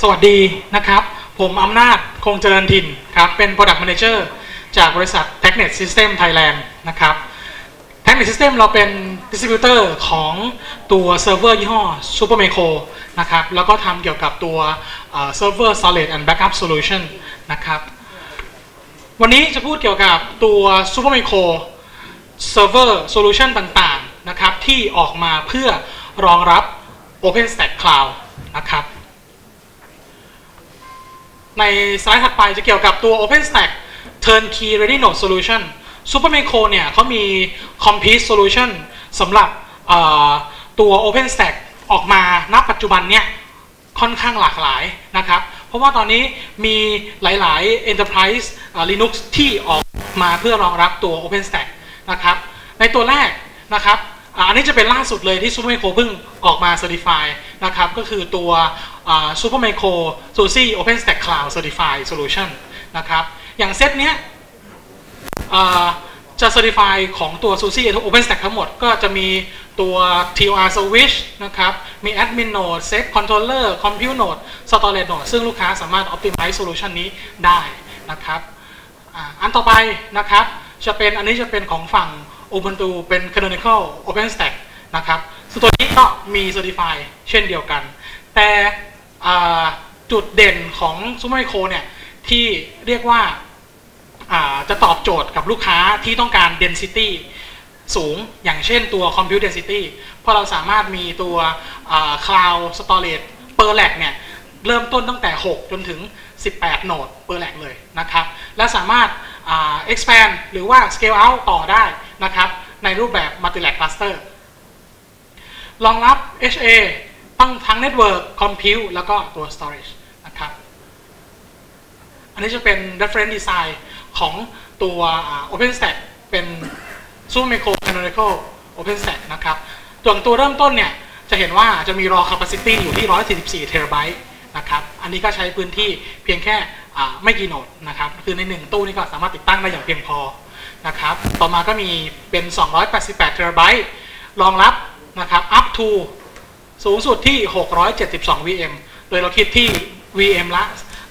วัสดีนะครับผมอำนาจคงเจริญถิ่นครับเป็น Product Manager จากบริษัท Technet System Thailand นะครับ Technet System เราเป็น Distributor ของตัวเซิร์ฟเวอร์ยี่ห้อ Supermicro นะครับแล้วก็ทำเกี่ยวกับตัว Server Storage and Backup Solution นะครับวันนี้จะพูดเกี่ยวกับตัว Supermicro Server Solution ต่างๆนะครับที่ออกมาเพื่อรองรับ OpenStack Cloud นะครับในสไลด์ถัดไปจะเกี่ยวกับตัว OpenStack Turnkey Ready Node Solution Supermicro เนี่ยเขามี Complete Solution สำหรับตัว OpenStack ออกมาณปัจจุบันเนี่ยค่อนข้างหลากหลายนะครับเพราะว่าตอนนี้มีหลายๆ Enterprise Linux ที่ออกมาเพื่อรองรับตัว OpenStack นะครับในตัวแรกนะครับอันนี้จะเป็นล่าสุดเลยที่ Supermicro เพิ่งออกมา Certify นะครับก็คือตัวSupermicro SUSE OpenStack Cloud Certified Solution นะครับอย่างเซตเนี้ยจะ Certify ของตัว SUSE OpenStack ทั้งหมดก็จะมีตัว TOR Switch นะครับมี Admin Node Set Controller Compute Node Storage Node ซึ่งลูกค้าสามารถ Optimize Solution นี้ได้นะครับอันต่อไปนะครับอันนี้จะเป็นของฝั่ง Ubuntu เป็น Canonical OpenStack นะครับซึ่งตัวนี้ก็มี Certify เช่นเดียวกันแต่จุดเด่นของ Supermicro เนี่ยที่เรียกว่าจะตอบโจทย์กับลูกค้าที่ต้องการ density สูงอย่างเช่นตัว compute density เพราะเราสามารถมีตัว cloud storage per rack เนี่ยเริ่มต้นตั้งแต่6จนถึง18โหนด per rack เลยนะครับและสามารถexpand หรือว่า scale out ต่อได้นะครับในรูปแบบ multi rack cluster รองรับ HA ตั้งทั้ง network compute แล้วก็ตัว storage นะครับอันนี้จะเป็น reference design ของตัว OpenStack เป็น Supermicro Canonical OpenStack นะครับตัวเริ่มต้นเนี่ยจะเห็นว่าจะมี raw capacity อยู่ที่144 TB นะครับอันนี้ก็ใช้พื้นที่เพียงแค่ไม่กี่โหนดนะครับคือใน1ตู้นี้ก็สามารถติดตั้งได้อย่างเพียงพอนะครับต่อมาก็มีเป็น288 TB รองรับนะครับ up to สูงสุดที่672 VM โดยเราคิดที่ VM ละ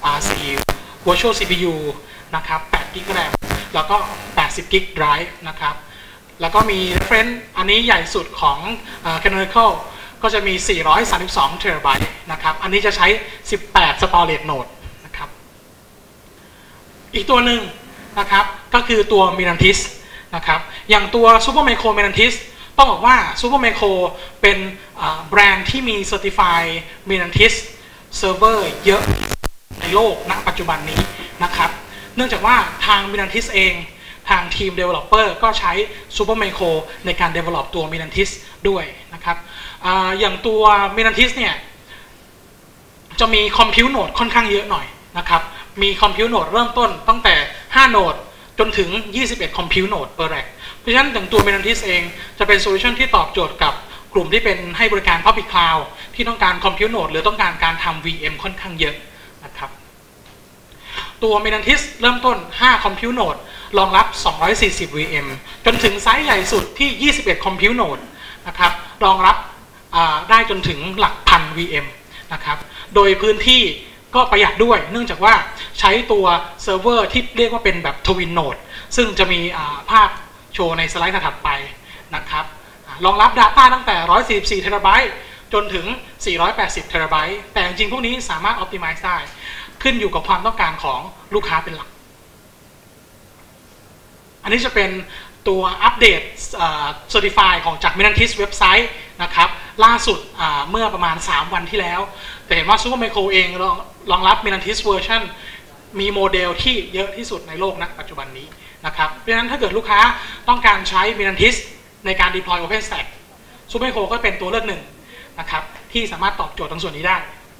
4 Virtual CPU นะครับ8 GB RAM แล้วก็80 GB Drive นะครับแล้วก็มี reference อันนี้ใหญ่สุดของCanonical ก็จะมี432 TB นะครับอันนี้จะใช้18 Storage Node นะครับอีกตัวหนึ่งนะครับก็คือตัว Mirantis นะครับอย่างตัว Supermicro Mirantis ต้องบอกว่า Supermicro เป็นแบรนด์ที่มี Certified Mirantis Server เยอะในโลกณปัจจุบันนี้นะครับเนื่องจากว่าทาง Mirantis เองทางทีม Developer ก็ใช้ Supermicro ในการ Develop ตัว Mirantis ด้วยนะครับอย่างตัว Mirantis เนี่ยจะมี Compute Node ค่อนข้างเยอะหน่อยนะครับมี Compute Node เริ่มต้นตั้งแต่5 โหนดจนถึง21 Compute Node per rack เพราะฉะนั้นอย่างตัว Mirantis เองจะเป็นโซลูชันที่ตอบโจทย์กับกลุ่มที่เป็นให้บริการ Public Cloud ที่ต้องการ Compute Node หรือต้องการทำ VM ค่อนข้างเยอะนะครับตัว Mirantis เริ่มต้น5 Compute Node รองรับ240 VM จนถึงไซส์ใหญ่สุดที่21 Compute Node นะครับรองรับได้จนถึงหลักพัน VM นะครับโดยพื้นที่ก็ประหยัดด้วยเนื่องจากว่าใช้ตัวเซิร์ฟเวอร์ที่เรียกว่าเป็นแบบ Twin Node ซึ่งจะมีภาพโชว์ในสไลด์ถัดไปนะครับรองรับ Data ตั้งแต่144 TB จนถึง480 TB แต่จริงๆพวกนี้สามารถ Optimize ได้ขึ้นอยู่กับความต้องการของลูกค้าเป็นหลักอันนี้จะเป็นตัวอัปเดตCertify ของจาก Mirantis เว็บไซต์นะครับล่าสุดเมื่อประมาณ3 วันที่แล้วแต่เห็นว่า Supermicro เองรองรับ Mirantis Version มีโมเดลที่เยอะที่สุดในโลกณปัจจุบันนี้นะครับเพราะฉะนั้นถ้าเกิดลูกค้าต้องการใช้ Mirantis ในการ deploy OpenStack Supermicro ก็เป็นตัวเลือกหนึ่งนะครับที่สามารถตอบโจทย์ตรงส่วนนี้ได้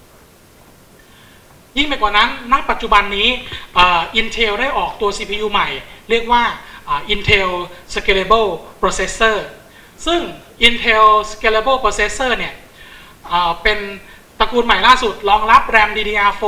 ยิ่งไปกว่านั้นณปัจจุบันนี้ Intel ได้ออกตัว CPU ใหม่เรียกว่าIntel Scalable Processor ซึ่ง Intel Scalable Processor เนี่ยเป็นตระกูลใหม่ล่าสุดรองรับ RAM DDR4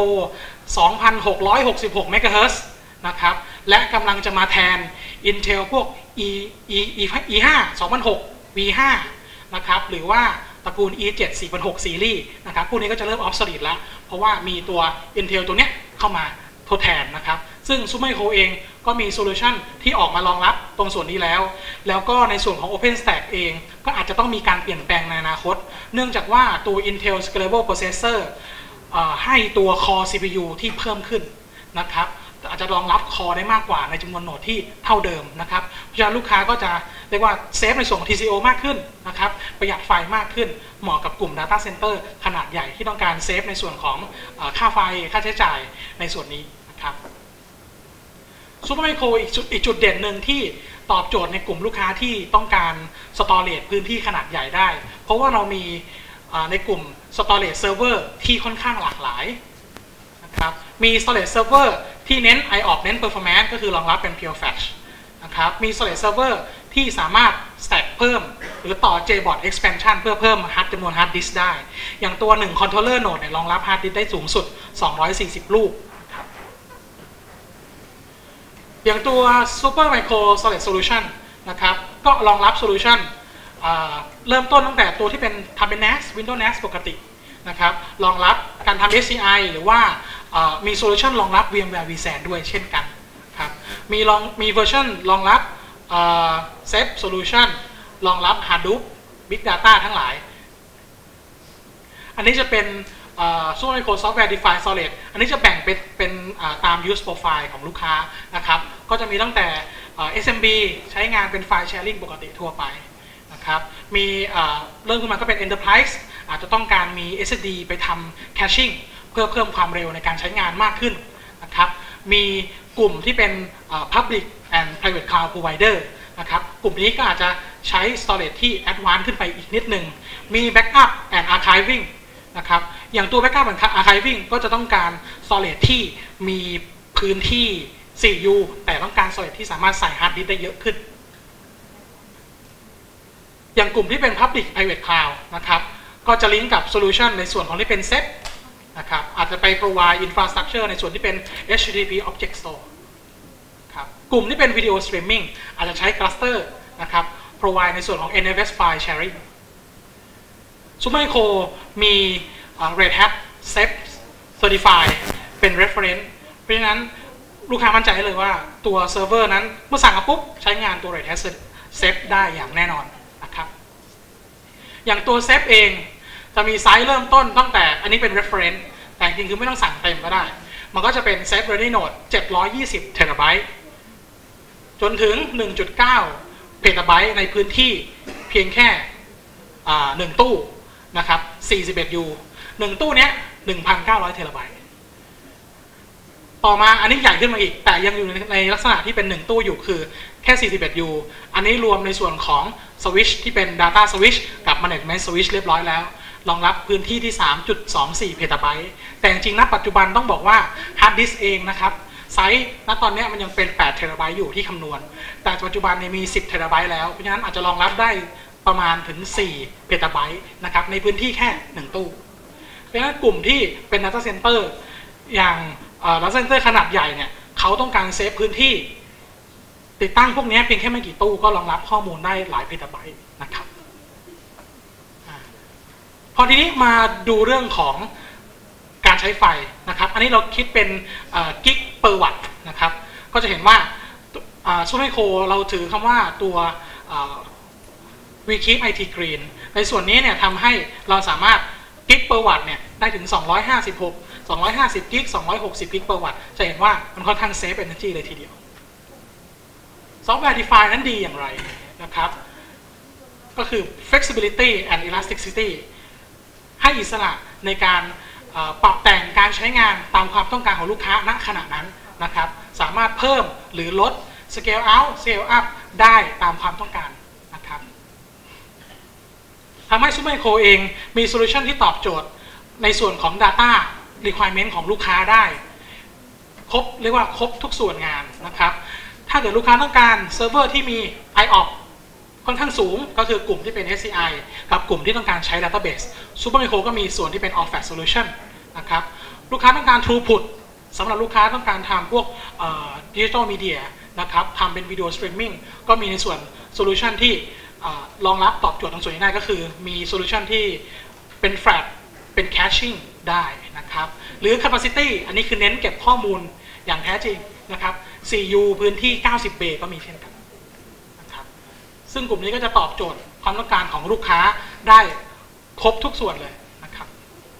2666 MHz นะครับและกำลังจะมาแทน Intel พวก E5 2006 V5 นะครับหรือว่าตระกูล E7 4006 ซีรีส์นะครับพวกนี้ก็จะเริ่ม obsolete แล้วเพราะว่ามีตัว Intel ตัวเนี้ยเข้ามาทดแทนนะครับซึ่ง Supermicro เองก็มีโซลูชันที่ออกมารองรับตรงส่วนนี้แล้วก็ในส่วนของ OpenStack เองก็อาจจะต้องมีการเปลี่ยนแปลงในอนาคตเนื่องจากว่าตัว Intel Scalable Processor ให้ตัว Core CPU ที่เพิ่มขึ้นนะครับอาจจะรองรับคอได้มากกว่าในจำนวนโหนดที่เท่าเดิมนะครับเพราะฉะนั้นลูกค้าก็จะเรียกว่าเซฟในส่วนของ TCO มากขึ้นนะครับประหยัดไฟมากขึ้นเหมาะกับกลุ่ม Data Center ขนาดใหญ่ที่ต้องการเซฟในส่วนของค่าไฟค่าใช้จ่ายในส่วนนี้นะครับSupermicroอีกจุดเด่นหนึ่งที่ตอบโจทย์ในกลุ่มลูกค้าที่ต้องการ Storage พื้นที่ขนาดใหญ่ได้เพราะว่าเรามีในกลุ่ม Storage Server ที่ค่อนข้างหลากหลายนะครับมี Storage Server ที่เน้น IOPS เน้น Performance ก็คือรองรับเป็น Pure Flash นะครับมี Storage Server ที่สามารถ stack เพิ่มหรือต่อ JBOD expansion เพื่อเพิ่มจำนวน hard disk ได้อย่างตัว1 controller node เนี่ยรองรับ hard disk ได้สูงสุด240ลูกอย่างตัว Supermicro Storage Solution นะครับก็รองรับ Solution เริ่มต้นตั้งแต่ตัวที่เป็นทำเป็น NAS Windows NAS ปกตินะครับรองรับการทำ HCI หรือว่ามีโซลูชันรองรับ VMware vSAN ด้วยเช่นกันครับมีเวอร์ชันรองรับ Ceph Solution รองรับ Hadoop Big Data ทั้งหลายอันนี้จะเป็นSupermicro Software Defined Storage อันนี้จะแบ่งเป็นตาม Use Profile ของลูกค้านะครับก็จะมีตั้งแต่ SMB ใช้งานเป็นไฟล์ Sharing ปกติทั่วไปนะครับมีเริ่มขึ้นมาก็เป็น Enterprise อาจจะต้องการมี SSD ไปทำ Caching เพื่อเพิ่มความเร็วในการใช้งานมากขึ้นนะครับมีกลุ่มที่เป็น Public and Private Cloud Provider นะครับกลุ่มนี้ก็อาจจะใช้ Storage ที่ Advanced ขึ้นไปอีกนิดหนึ่งมี Backup and Archiving นะครับอย่างตัว Backup and Archiving ก็จะต้องการ Storage ที่มีพื้นที่ 4U แต่ต้องการ Storage ที่สามารถใส่ Hard Disk ได้เยอะขึ้นอย่างกลุ่มที่เป็น Public Private Cloud นะครับก็จะลิงก์กับ Solution ในส่วนของที่เป็น Ceph นะครับอาจจะไป provide infrastructure ในส่วนที่เป็น HTTP Object Store ครับกลุ่มที่เป็น Video Streaming อาจจะใช้ Cluster นะครับ provide ในส่วนของ NFS File Sharing Supermicro มี Red Hat Ceph Certified เป็น reference เพราะฉะนั้นลูกค้ามั่นใจเลยว่าตัวเซิร์ฟเวอร์นั้นเมื่อสั่งมาปุ๊บใช้งานตัว Red Hat Ceph ได้อย่างแน่นอนนะครับอย่างตัว Ceph เองจะมีไซส์เริ่มต้นตั้งแต่อันนี้เป็น reference แต่จริงๆคือไม่ต้องสั่งเต็มก็ได้มันก็จะเป็น Ceph Ready Node 720 เทราไบต์จนถึง 1.9 เพตาไบต์ในพื้นที่เพียงแค่1ตู้นะครับ 41U 1ตู้เนี้ย 1,900 เทราไบต์ต่อมาอันนี้ใหญ่ขึ้นมาอีกแต่ยังอยู่ในลักษณะที่เป็น1ตู้อยู่คือแค่ 41U อันนี้รวมในส่วนของสวิตช์ที่เป็น Data Switch กับ Management Switch เรียบร้อยแล้วรองรับพื้นที่ที่ 3.24 เพตาไบต์แต่จริงๆณปัจจุบันต้องบอกว่า Hard Disk เองนะครับไซส์ณตอนนี้มันยังเป็น8เทราไบต์อยู่ที่คำนวณแต่ปัจจุบันเนี่ยมี10เทราไบต์แล้วเพราะฉะนั้นอาจจะรองรับได้ประมาณถึง4เพตาไบต์นะครับในพื้นที่แค่1ตู้เพราะฉะนั้นกลุ่มที่เป็น Data Center อย่างData Center ขนาดใหญ่เนี่ยเขาต้องการเซฟพื้นที่ติดตั้งพวกนี้เพียงแค่ไม่กี่ตู้ก็รองรับข้อมูลได้หลายเพตาไบต์นะครับพอทีนี้มาดูเรื่องของการใช้ไฟนะครับอันนี้เราคิดเป็นกิกเปอร์วัตต์นะครับก็จะเห็นว่าSupermicroเราถือคำว่าตัวWeKeep IT Green ในส่วนนี้เนี่ยทำให้เราสามารถกิกเปอร์วัตต์เนี่ยได้ถึง250กิก260กิกเปอร์วัตต์จะเห็นว่ามันค่อนข้างเซฟ energy เลยทีเดียว Software Defined นั้นดีอย่างไรนะครับก็คือ flexibility and elasticity ให้อิสระในการปรับแต่งการใช้งานตามความต้องการของลูกค้าณขณะนั้นนะครับสามารถเพิ่มหรือลด scale out scale up ได้ตามความต้องการนะครับทำให้ Supermicro เองมีโซลูชันที่ตอบโจทย์ในส่วนของ Data Requirement ของลูกค้าได้ครบเรียกว่าครบทุกส่วนงานนะครับถ้าเกิดลูกค้าต้องการเซิร์ฟเวอร์ที่มี IOPS ค่อนข้างสูงก็คือกลุ่มที่เป็น HCI กับกลุ่มที่ต้องการใช้ Database Supermicro ก็มีส่วนที่เป็น All Flash Solution นะครับลูกค้าต้องการ Throughput สำหรับลูกค้าต้องการทำพวกDigital Media นะครับทำเป็น Video Streaming ก็มีในส่วน Solution ที่รองรับตอบโจทย์ตรงส่วนนี้ได้ก็คือมีโซลูชันที่เป็น flat เป็น caching ได้นะครับหรือ capacity อันนี้คือเน้นเก็บข้อมูลอย่างแท้จริงนะครับ 4U พื้นที่90 เบย์ก็มีเช่นกันนะครับซึ่งกลุ่มนี้ก็จะตอบโจทย์ความต้องการของลูกค้าได้ครบทุกส่วนเลยนะครับ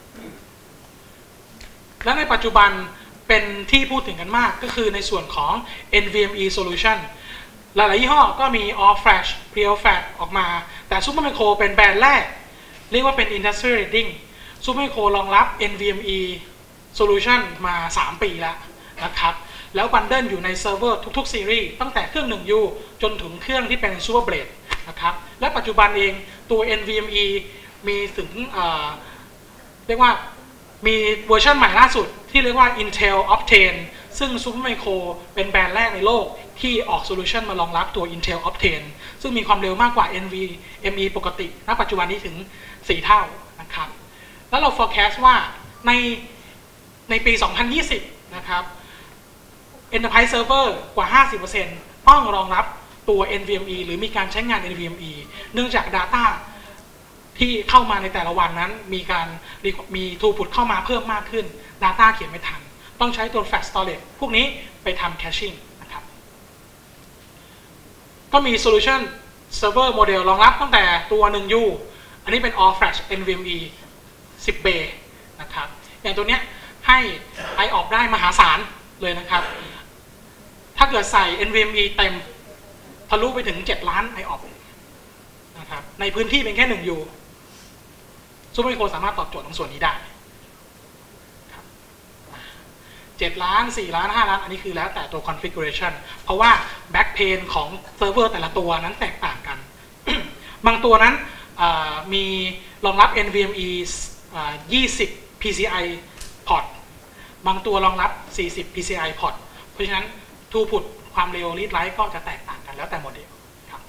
และในปัจจุบันเป็นที่พูดถึงกันมากก็คือในส่วนของ NVMe solution หลายๆยี่ห้อก็มี All Flash Pre Flash ออกมาแต่ Supermicro เป็นแบรนด์แรกเรียกว่าเป็น Industry Leading Supermicro รองรับ NVMe solution มา 3 ปีแล้วนะครับแล้วบันเดิลอยู่ในเซิร์ฟเวอร์ทุกๆซีรีส์ตั้งแต่เครื่อง 1U จนถึงเครื่องที่เป็น Super Blade นะครับและปัจจุบันเองตัว NVMe มีถึงเรียกว่ามีเวอร์ชันใหม่ล่าสุดที่เรียกว่า Intel Optane ซึ่ง Supermicro เป็นแบรนด์แรกในโลกที่ออกโซลูชันมารองรับตัว Intel Optane ซึ่งมีความเร็วมากกว่า NVMe ปกติณปัจจุบันนี้ถึง 4 เท่านะครับแล้วเรา forecast ว่าในปี 2020 นะครับ Enterprise Server กว่า 50% ต้องรองรับตัว NVMe หรือมีการใช้งาน NVMe เนื่องจาก Data ที่เข้ามาในแต่ละวันนั้นมี throughput เข้ามาเพิ่มมากขึ้น Data เขียนไม่ทันต้องใช้ตัว Flash Storage พวกนี้ไปทำ Caching นะครับก็มี Solution Server Model รองรับตั้งแต่ตัว 1U อันนี้เป็น All Flash NVMe 10 Bay นะครับอย่างตัวเนี้ยให้ IOP ได้มหาศาลเลยนะครับถ้าเกิดใส่ NVMe เต็มทะลุไปถึง 7 ล้าน IOP นะครับในพื้นที่เป็นแค่ 1U Supermicro สามารถตอบโจทย์ตรงส่วนนี้ได้7 ล้าน 4 ล้าน 5 ล้านอันนี้คือแล้วแต่ตัว configuration เพราะว่า backplane ของเซิร์ฟเวอร์แต่ละตัวนั้นแตกต่างกัน บางตัวนั้นมีรองรับ NVMe 20 PCI port บางตัวรองรับ 40 PCI port เพราะฉะนั้น throughput ความเร็ว read write ก็จะแตกต่างกันแล้วแต่โมเดลครับ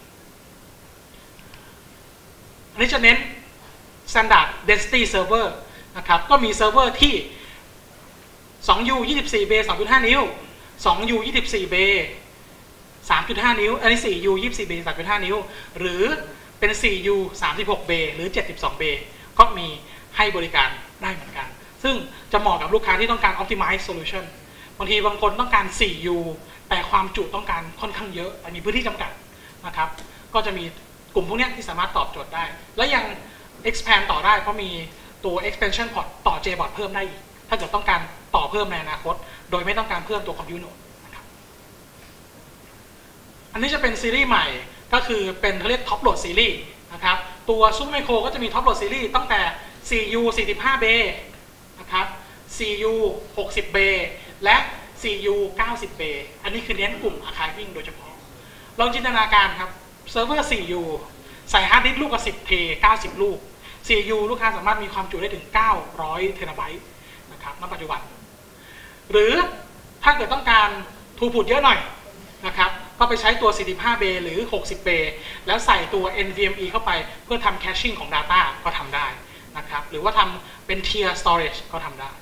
อันนี้จะเน้น standard density server นะครับก็มีเซิร์ฟเวอร์ที่ 2U 24 เบย์ 2.5 นิ้ว 2U 24 เบย์ 3.5 นิ้วอันนี้ 4U 24 เบย์ 3.5 นิ้วหรือเป็น 4U 36 เบย์หรือ 72 เบย์ก็มีให้บริการได้เหมือนกันซึ่งจะเหมาะกับลูกค้าที่ต้องการ optimize solution บางทีบางคนต้องการ 4U แต่ความจุต้องการค่อนข้างเยอะแต่มีพื้นที่จำกัดนะครับก็จะมีกลุ่มพวกนี้ที่สามารถตอบโจทย์ได้และยัง expand ต่อได้เพราะมีตัว expansion port ต่อ JBOD เพิ่มได้อีกถ้าเกิดต้องการต่อเพิ่มในอนาคตโดยไม่ต้องการเพิ่มตัว compute node นะครับอันนี้จะเป็นซีรีส์ใหม่ก็คือเป็นเขาเรียก top load series นะครับตัว Supermicro ก็จะมี top load series ตั้งแต่ 4U 45 เบย์นะครับ 4U 60 เบย์และ 4U 90 เบย์อันนี้คือเน้นกลุ่ม archiving โดยเฉพาะลองจินตนาการครับเซิร์ฟเวอร์ 4U ใส่ฮาร์ดดิสก์ลูกละ10 เท 90 ลูก 4U ลูกค้าสามารถมีความจุได้ถึง 900 เทราไบต์นะครับณปัจจุบันหรือถ้าเกิดต้องการ throughput เยอะหน่อยนะครับก็ไปใช้ตัว 45 เบย์หรือ 60 เบย์แล้วใส่ตัว NVMe เข้าไปเพื่อทำ caching ของ Data ก็ทำได้นะครับหรือว่าทำเป็น tier storage ก็ทำได้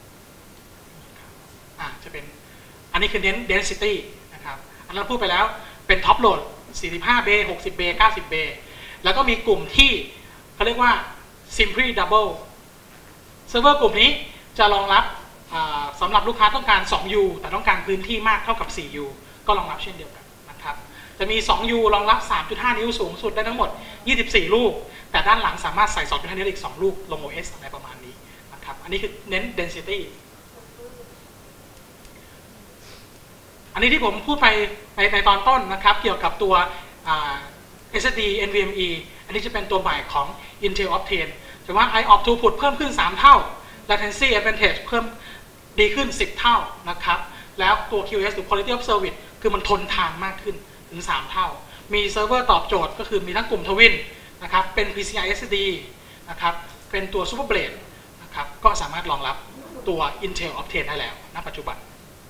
จะเป็นอันนี้คือเน้น density นะครับอันนั้นพูดไปแล้วเป็น top load 45 เบย์ 60 เบย์ 90 เบย์แล้วก็มีกลุ่มที่เขาเรียกว่า simply double เซิร์ฟเวอร์กลุ่มนี้จะรองรับสำหรับลูกค้าต้องการ 2U แต่ต้องการพื้นที่มากเท่ากับ 4U ก็รองรับเช่นเดียวกันนะครับจะมี 2U รองรับ 3.5 นิ้วสูงสุดได้ทั้งหมด 24 ลูกแต่ด้านหลังสามารถใส่ 2.5 นิ้วอีก 2 ลูกลง OS อะไรประมาณนี้นะครับอันนี้คือเน้น density อันนี้ที่ผมพูดไปในตอนต้นนะครับเกี่ยวกับตัว SSD NVMe อันนี้จะเป็นตัวใหม่ของ Intel Optane แต่ว่า IOP throughput เพิ่มขึ้น 3 เท่า latency advantage เพิ่มดีขึ้น 10 เท่านะครับแล้วตัว QoS หรือ quality of service คือมันทนทานมากขึ้นถึง 3 เท่ามีเซิร์ฟเวอร์ตอบโจทย์ก็คือมีทั้งกลุ่ม Twin นะครับเป็น PCI SSD นะครับเป็นตัว Super Blade นะครับก็สามารถรองรับตัว Intel Optane ได้แล้วณปัจจุบัน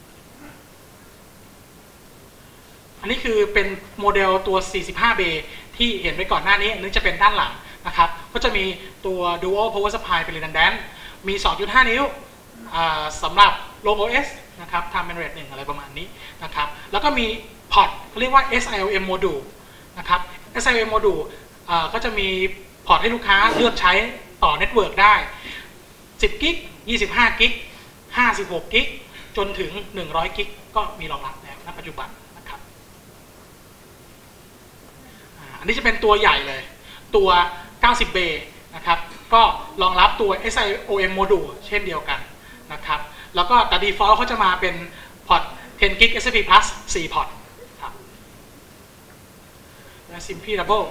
อันนี้คือเป็นโมเดลตัว 45 เบย์ที่เห็นไปก่อนหน้านี้อันนี้จะเป็นด้านหลังนะครับก็จะมีตัว Dual Power Supply เป็น Redundant มี 2.5 นิ้วสำหรับ Low OS นะครับทำเป็น RAID 1อะไรประมาณนี้นะครับแล้วก็มีพอร์ตเขาเรียกว่า SILM Module นะครับ SIOM Module ก็จะมีพอร์ตให้ลูกค้าเลือกใช้ต่อเน็ตเวิร์กได้10 กิก25 กิก56 กิกจนถึง100 กิกก็มีรองรับแล้วณปัจจุบันนะครับอันนี้จะเป็นตัวใหญ่เลยตัว90 Bay นะครับก็รองรับตัว SIOM Module เช่นเดียวกันนะครับแล้วก็แต่ default เขาจะมาเป็นพอร์ต10 กิก SFP Plus 4 พอร์ตครับและ Simply Double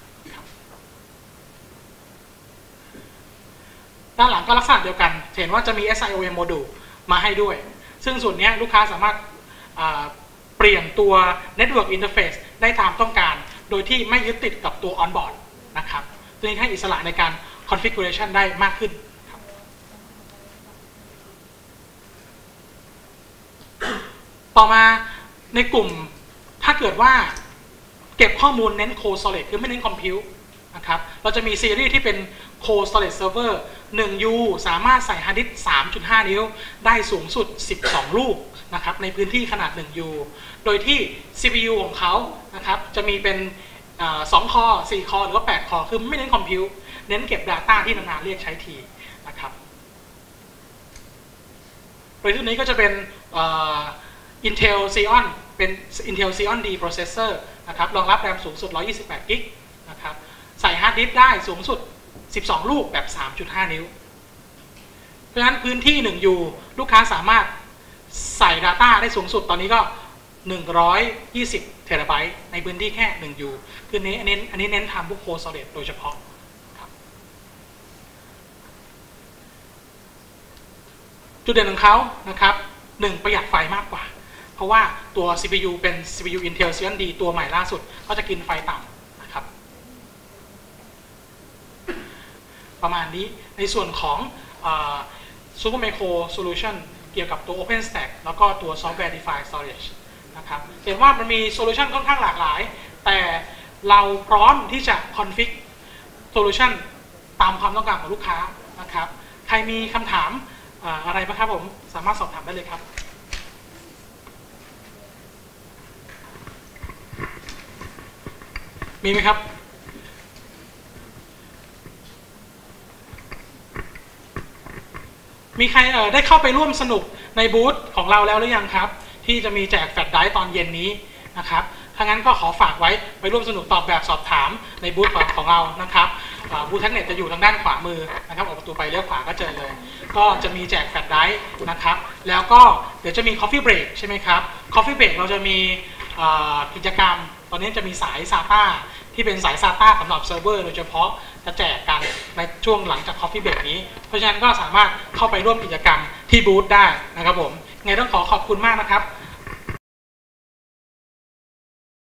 ด้านหลังก็ลักษณะเดียวกันเห็นว่าจะมี SIOM Module มาให้ด้วยซึ่งส่วนนี้ลูกค้าสามารถเปลี่ยนตัว Network Interface ได้ตามต้องการโดยที่ไม่ยึดติดกับตัว Onboard นะครับตัวนี้ให้อิสระในการ Configuration ได้มากขึ้นครับต่อมาในกลุ่มถ้าเกิดว่าเก็บข้อมูลเน้น Cold Storage คือไม่เน้น Compute นะครับเราจะมีซีรีส์ที่เป็น Cold Storage Server 1U สามารถใส่ฮาร์ดดิสก์ 3.5 นิ้วได้สูงสุด 12 ลูกนะครับในพื้นที่ขนาด 1U โดยที่ CPU ของเขานะครับจะมีเป็น2 คอ 4 คอหรือว่า 8 คอคือไม่เน้น Compute เน้นเก็บ Data ที่นานๆเรียกใช้ทีนะครับโดยที่นี้ก็จะเป็น Intel Xeon เป็น Intel Xeon D Processor นะครับรองรับแรมสูงสุด 128 กิกนะครับใส่ฮาร์ดดิสก์ได้สูงสุด 12 ลูกแบบ 3.5 นิ้วเพราะฉะนั้นพื้นที่ 1U ลูกค้าสามารถใส่ Data ได้สูงสุดตอนนี้ก็120 เทราไบต์ในพื้นที่แค่ 1U คืออันนี้เน้นทำพวก Cold Storage โดยเฉพาะครับจุดเด่นของเขานะครับ1ประหยัดไฟมากกว่าเพราะว่าตัว CPU เป็น CPU Intel Xeon D ตัวใหม่ล่าสุดก็จะกินไฟต่ำนะครับประมาณนี้ในส่วนของSupermicro Solution เกี่ยวกับตัว OpenStack แล้วก็ตัว Software Defined Storage นะครับเห็นว่ามันมีโซลูชันค่อนข้างหลากหลายแต่เราพร้อมที่จะ config solution ตามความต้องการของลูกค้านะครับใครมีคำถามอะไรบ้างครับผมสามารถสอบถามได้เลยครับมีไหมครับมีใครได้เข้าไปร่วมสนุกในบูธของเราแล้วหรือยังครับที่จะมีแจกแฟลชไดรฟ์ตอนเย็นนี้นะครับถ้างั้นก็ขอฝากไว้ไปร่วมสนุกตอบแบบสอบถามในบูธของเรานะครับบูธแท็กเน็ตจะอยู่ทางด้านขวามือนะครับออกประตูไปเลี้ยวขวาก็เจอเลยก็จะมีแจกแฟลชไดรฟ์นะครับแล้วก็เดี๋ยวจะมี Coffee Break ใช่ไหมครับ Coffee Break เราจะมีกิจกรรมตอนนี้จะมีสาย SATA ที่เป็นสาย SATA สำหรับเซิร์ฟเวอร์โดยเฉพาะจะแจกกันในช่วงหลังจาก Coffee Break นี้เพราะฉะนั้นก็สามารถเข้าไปร่วมกิจกรรมที่บูธได้นะครับผมไงต้องขอบคุณมากนะครับ